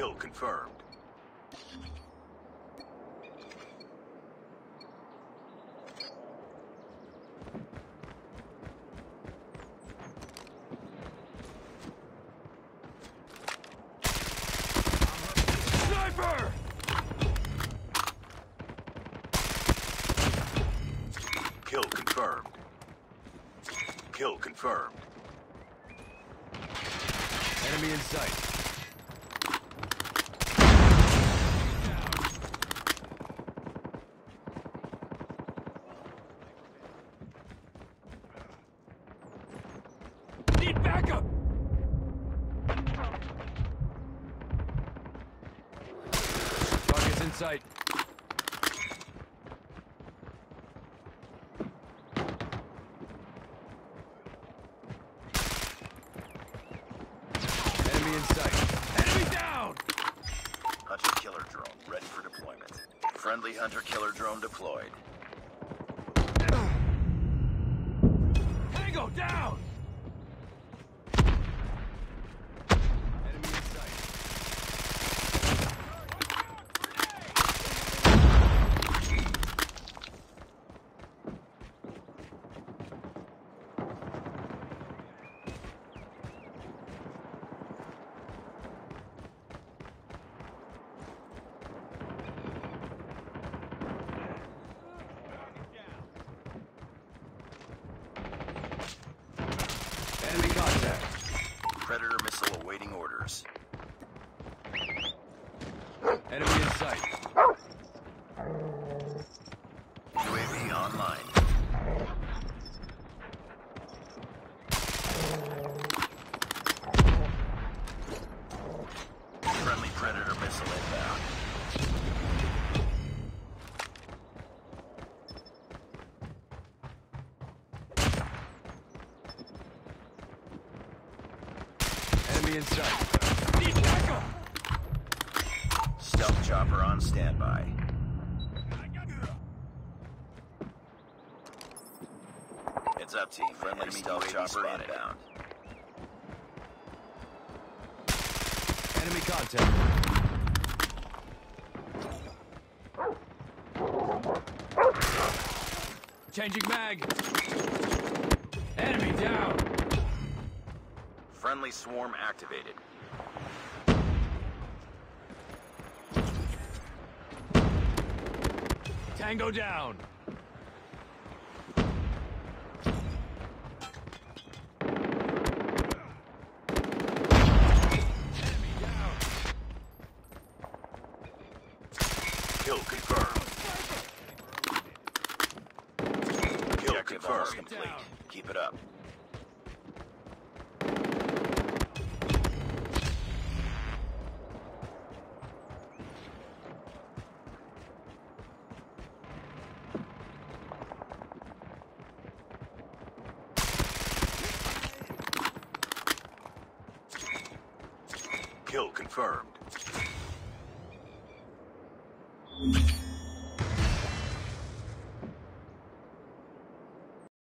Kill confirmed. Sniper! Kill confirmed. Kill confirmed. Enemy in sight. Need backup! Target's in sight. Enemy in sight. Enemy down! Hunter-killer drone ready for deployment. Friendly hunter-killer drone deployed. Tango down! Enemy in sight. Enemy contact. Predator missile awaiting orders. Enemy in sight. UAV online. Friendly Predator missile inbound. Enemy in sight. Need backup! Stealth chopper on standby. Heads up, team. Friendly stealth chopper inbound. Enemy contact. Changing mag. Enemy down. Friendly swarm activated. Tango down. Enemy down. Kill confirmed. Kill confirmed. Complete. Keep it up. Kill confirmed.